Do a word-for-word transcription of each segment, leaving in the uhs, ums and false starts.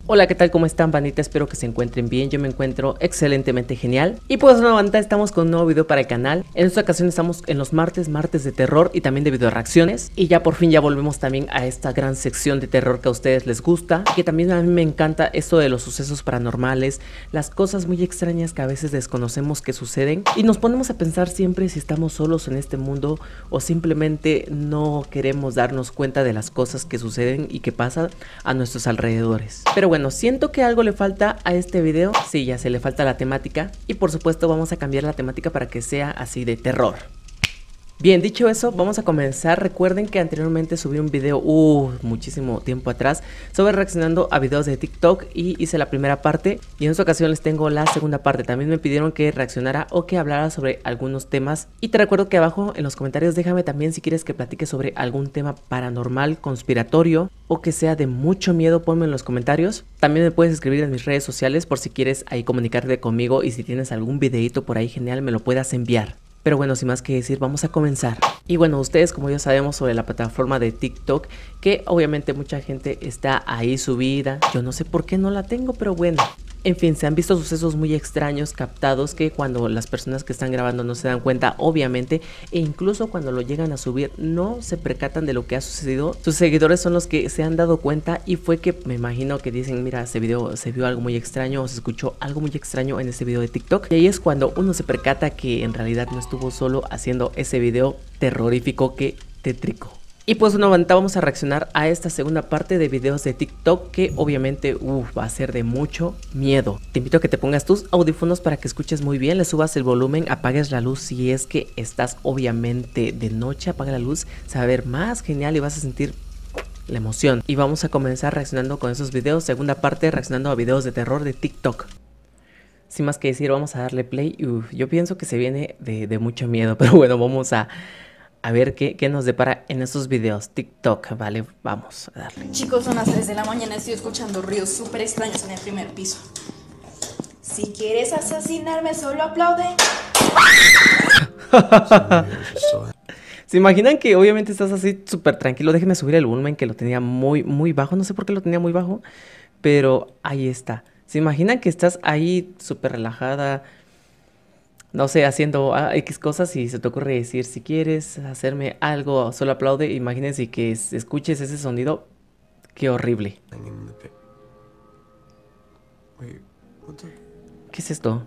Hola, ¿qué tal? ¿Cómo están, bandita? Espero que se encuentren bien. Yo me encuentro excelentemente genial. Y pues bueno, bandita, estamos con un nuevo video para el canal. En esta ocasión estamos en los martes, martes de terror y también de video reacciones. Y ya por fin ya volvemos también a esta gran sección de terror que a ustedes les gusta. Que también a mí me encanta esto de los sucesos paranormales, las cosas muy extrañas que a veces desconocemos que suceden. Y nos ponemos a pensar siempre si estamos solos en este mundo o simplemente no queremos darnos cuenta de las cosas que suceden y que pasan a nuestros alrededores. Pero bueno, Bueno, siento que algo le falta a este video. Sí, ya se le falta la temática. Y por supuesto vamos a cambiar la temática para que sea así de terror. Bien, dicho eso, vamos a comenzar. Recuerden que anteriormente subí un video, uh, muchísimo tiempo atrás, sobre reaccionando a videos de TikTok y hice la primera parte. Y en esta ocasión les tengo la segunda parte. También me pidieron que reaccionara o que hablara sobre algunos temas. Y te recuerdo que abajo en los comentarios déjame también si quieres que platique sobre algún tema paranormal, conspiratorio o que sea de mucho miedo, ponme en los comentarios. También me puedes escribir en mis redes sociales por si quieres ahí comunicarte conmigo y si tienes algún videito por ahí genial me lo puedas enviar. Pero bueno, sin más que decir, vamos a comenzar. Y bueno, ustedes como ya sabemos sobre la plataforma de TikTok, que obviamente mucha gente está ahí subida. Yo no sé por qué no la tengo, pero bueno. En fin, se han visto sucesos muy extraños captados que cuando las personas que están grabando no se dan cuenta, obviamente, e incluso cuando lo llegan a subir no se percatan de lo que ha sucedido. Sus seguidores son los que se han dado cuenta y fue que me imagino que dicen, mira, ese video se vio algo muy extraño o se escuchó algo muy extraño en ese video de TikTok. Y ahí es cuando uno se percata que en realidad no estuvo solo haciendo ese video terrorífico que tétrico. Y pues bueno, vamos a reaccionar a esta segunda parte de videos de TikTok que obviamente uf, va a ser de mucho miedo. Te invito a que te pongas tus audífonos para que escuches muy bien, le subas el volumen, apagues la luz si es que estás obviamente de noche, apaga la luz, se va a ver más genial y vas a sentir la emoción. Y vamos a comenzar reaccionando con esos videos, segunda parte reaccionando a videos de terror de TikTok. Sin más que decir, vamos a darle play. Uf, yo pienso que se viene de, de mucho miedo, pero bueno, vamos a... A ver qué, qué nos depara en estos videos. TikTok, vale, vamos a darle. Chicos, son las tres de la mañana, estoy escuchando ruidos súper extraños en el primer piso. Si quieres asesinarme, solo aplaude. ¿Se imaginan que obviamente estás así súper tranquilo? Déjenme subir el volumen que lo tenía muy, muy bajo. No sé por qué lo tenía muy bajo, pero ahí está. ¿Se imaginan que estás ahí súper relajada? No sé, haciendo ah, X cosas y se te ocurre decir, si quieres hacerme algo, solo aplaude. Imagínense que escuches ese sonido. Qué horrible. ¿Qué es esto?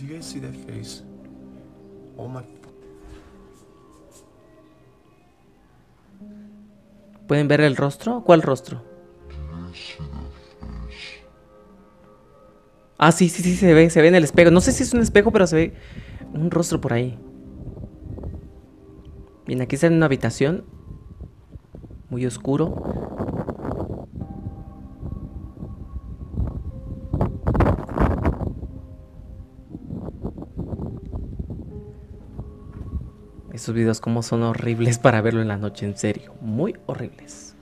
¿Pueden ver el rostro? ¿Cuál rostro? Ah, sí, sí, sí, se ve, se ve en el espejo. No sé si es un espejo, pero se ve un rostro por ahí. Bien, aquí está en una habitación muy oscuro. Esos videos como son horribles para verlo en la noche, en serio. Muy horribles.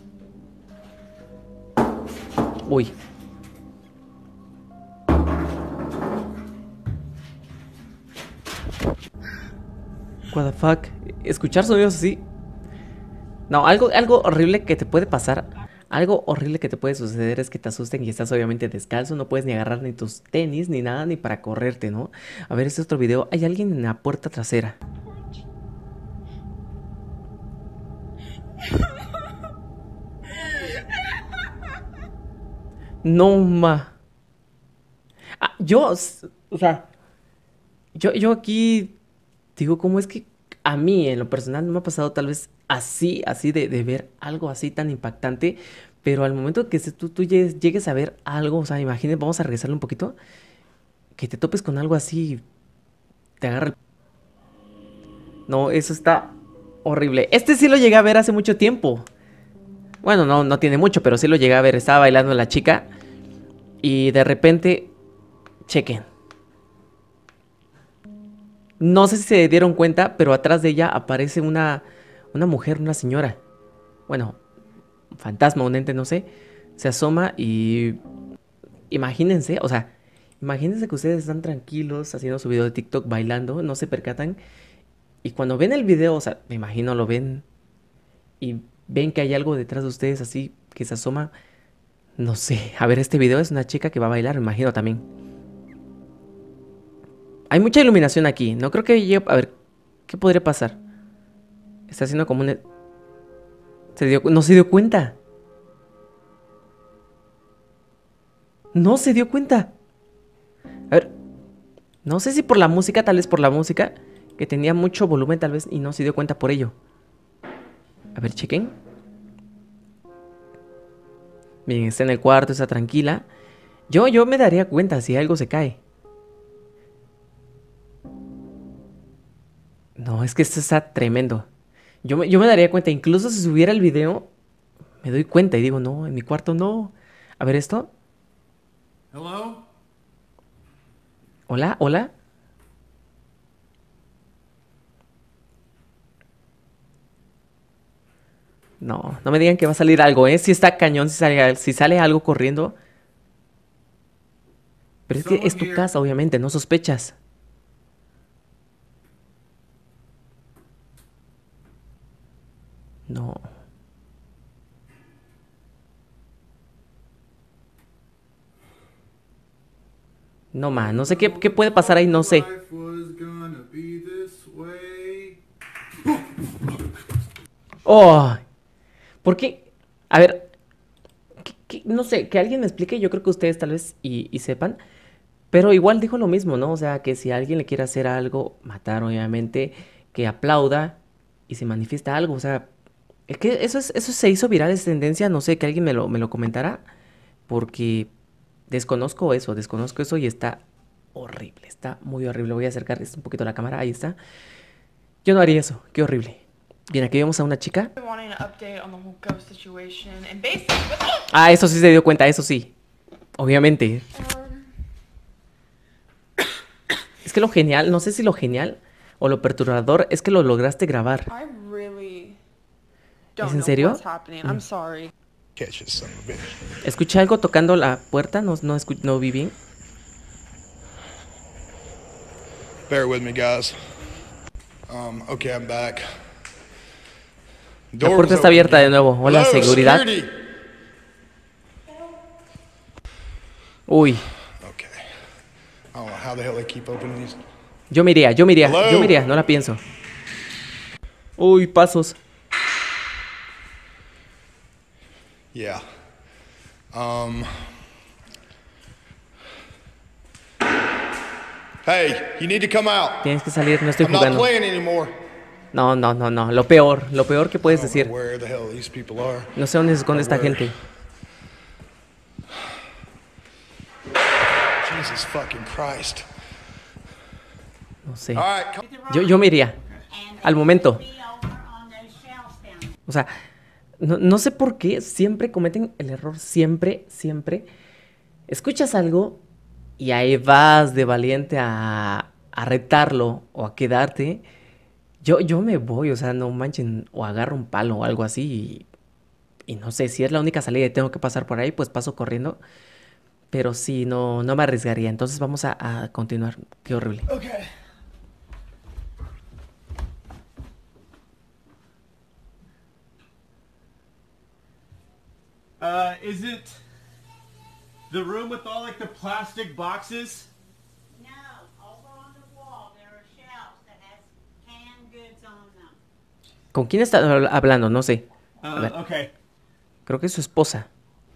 Uy. What the fuck. Escuchar sonidos así. No, algo, algo horrible que te puede pasar. Algo horrible que te puede suceder es que te asusten y estás obviamente descalzo. No puedes ni agarrar ni tus tenis ni nada ni para correrte, ¿no? A ver, este otro video. Hay alguien en la puerta trasera. No, ma. Ah, yo, o sea, yo, yo aquí digo, ¿cómo es que a mí en lo personal no me ha pasado tal vez así, así de, de ver algo así tan impactante? Pero al momento que tú, tú llegues, llegues a ver algo, o sea, imagínate, vamos a regresarle un poquito, que te topes con algo así, te agarra el... No, eso está horrible. Este sí lo llegué a ver hace mucho tiempo. Bueno, no, no tiene mucho, pero sí lo llegué a ver. Estaba bailando la chica y de repente, chequen. No sé si se dieron cuenta, pero atrás de ella aparece una, una mujer, una señora. Bueno, un fantasma, un ente, no sé. Se asoma y... Imagínense, o sea, imagínense que ustedes están tranquilos haciendo su video de TikTok bailando, no se percatan. Y cuando ven el video, o sea, me imagino lo ven y ven que hay algo detrás de ustedes así que se asoma. No sé. A ver, este video es una chica que va a bailar, me imagino también. Hay mucha iluminación aquí. No creo que yo... A ver, ¿qué podría pasar? Está haciendo como un... Se dio... No se dio cuenta. No se dio cuenta. A ver. No sé si por la música, tal vez por la música, que tenía mucho volumen tal vez y no se dio cuenta por ello. A ver, chequen. Bien, está en el cuarto, está tranquila. Yo, yo me daría cuenta si algo se cae. No, es que esto está tremendo. Yo me, yo me daría cuenta, incluso si subiera el video, me doy cuenta y digo, no, en mi cuarto no. A ver esto. Hello? Hola, hola. No, no me digan que va a salir algo, ¿eh? Si está cañón, si sale, si sale algo corriendo. Pero es que es tu casa, obviamente, no sospechas. No. No, man, no sé qué, qué puede pasar ahí, no sé. Oh, ¿por qué? A ver, ¿qué- qué? No sé, que alguien me explique, yo creo que ustedes tal vez y, y sepan, pero igual dijo lo mismo, ¿no? O sea, que si alguien le quiere hacer algo, matar obviamente, que aplauda y se manifiesta algo, o sea, es que eso, es, eso se hizo viral, es tendencia, no sé, que alguien me lo, me lo comentara, porque desconozco eso, desconozco eso y está horrible, está muy horrible. Voy a acercar un poquito la cámara, ahí está. Yo no haría eso, qué horrible. Bien, aquí vemos a una chica. Ah, eso sí se dio cuenta, eso sí. Obviamente. Es que lo genial, no sé si lo genial o lo perturbador es que lo lograste grabar. ¿Es en serio? Mm. Escuché algo tocando la puerta, no, no, escu- no vi bien. Bear with me, guys. Um, okay, I'm back. La puerta está abierta de nuevo. Hola, Hello, seguridad. security. Uy, Okay. I don't know how the hell they keep opening these. yo me iría, yo me iría, Hello. yo me iría, no la pienso. Uy, pasos. Yeah. Um. Hey, you need to come out. Tienes que salir, no estoy I'm not jugando. playing anymore. No, no, no, no. Lo peor, lo peor que I puedes don't know decir. where the hell these people are. No sé dónde se esconde esta gente. Jesus fucking Christ. No sé. All right, come. Yo, yo me iría. Al momento. O sea, no, no sé por qué siempre cometen el error. Siempre, siempre. Escuchas algo y ahí vas de valiente a, a retarlo o a quedarte. Yo, yo me voy, o sea, no manchen. O agarro un palo o algo así. Y, y no sé, si es la única salida y tengo que pasar por ahí, pues paso corriendo. Pero sí, no, no me arriesgaría. Entonces vamos a, a continuar. Qué horrible. Okay. Uh, is it the room with all like the plastic boxes? No, over on the wall there are shelves that has canned goods on them. ¿Con quién está habl- hablando? No sé. A Uh, ver. okay. Creo que es su esposa.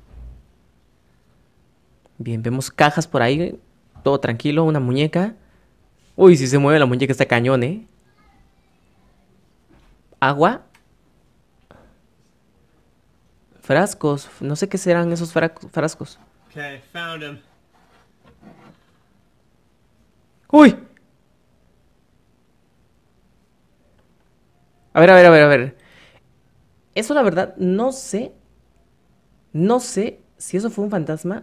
Bien, vemos cajas por ahí. Todo tranquilo, una muñeca. Uy, si se mueve la muñeca está cañón, ¿eh? Agua. Frascos. No sé qué serán esos fra- frascos. Okay, found him. ¡Uy! A ver, a ver, a ver, a ver. Eso la verdad, no sé. No sé si eso fue un fantasma.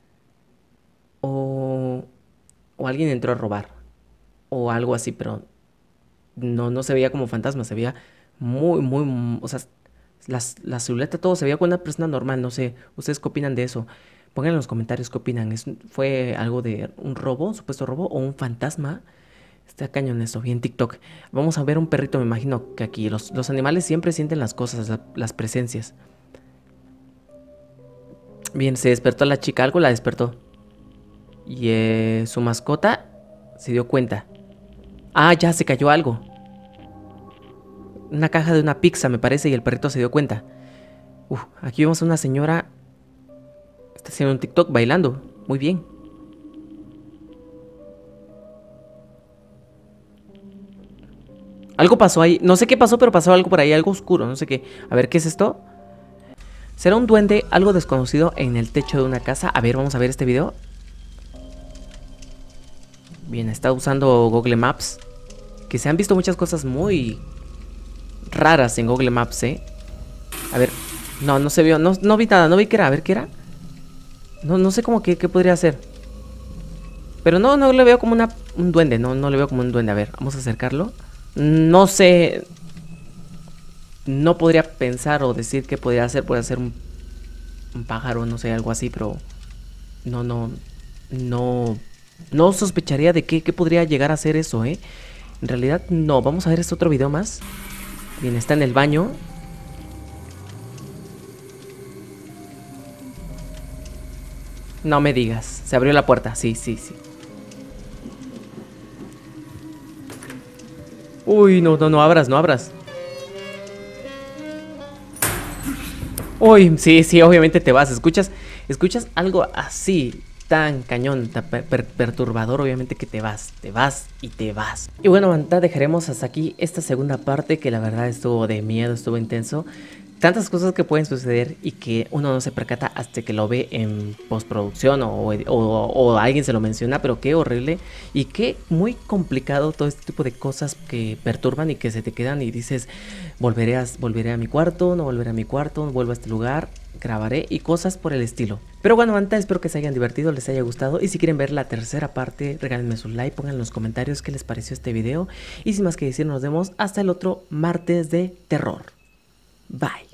O... O alguien entró a robar. O algo así, pero... No, no se veía como fantasma, se veía muy, muy... mu- O sea, las- la silueta, todo se veía como una persona normal, no sé. ¿Ustedes qué opinan de eso? Pongan en los comentarios qué opinan. ¿Es, ¿Fue algo de un robo, un supuesto robo, o un fantasma? Está cañón eso, bien TikTok. Vamos a ver un perrito, me imagino que aquí. Los, los animales siempre sienten las cosas, la- las presencias. Bien, se despertó la chica, algo la despertó. Y eh, su mascota se dio cuenta. Ah, ya se cayó algo. Una caja de una pizza, me parece, y el perrito se dio cuenta. Uf, aquí vemos a una señora. Está haciendo un TikTok bailando. Muy bien. Algo pasó ahí. No sé qué pasó, pero pasó algo por ahí. Algo oscuro, no sé qué. A ver, ¿qué es esto? ¿Será un duende, algo desconocido en el techo de una casa? A ver, vamos a ver este video. Bien, está usando Google Maps. Que se han visto muchas cosas muy raras en Google Maps, ¿eh? A ver, no, no se vio, no, no vi nada, no vi qué era, a ver qué era. No, no sé cómo que qué podría ser. Pero no, no le veo como una, un duende, no, no le veo como un duende. A ver, vamos a acercarlo. No sé. No podría pensar o decir qué podría ser. Podría ser un, un pájaro, no sé, algo así, pero no, no, no, no sospecharía de qué, qué podría llegar a ser eso, ¿eh? En realidad, no. Vamos a ver este otro video más. Bien, está en el baño. No me digas. Se abrió la puerta. Sí, sí, sí. Uy, no, no, no abras, no abras. Uy, sí, sí, obviamente te vas. Escuchas, escuchas algo así, tan cañón, tan per per perturbador, obviamente que te vas, te vas y te vas. Y bueno, banda, dejaremos hasta aquí esta segunda parte que la verdad estuvo de miedo, estuvo intenso. Tantas cosas que pueden suceder y que uno no se percata hasta que lo ve en postproducción o, o, o alguien se lo menciona, pero qué horrible y qué muy complicado todo este tipo de cosas que perturban y que se te quedan y dices, volveré a, volveré a mi cuarto, no volveré a mi cuarto, no vuelvo a este lugar, grabaré y cosas por el estilo. Pero bueno, banda, espero que se hayan divertido, les haya gustado y si quieren ver la tercera parte, regálenme su like, pongan en los comentarios qué les pareció este video y sin más que decir, nos vemos hasta el otro martes de terror. Bye.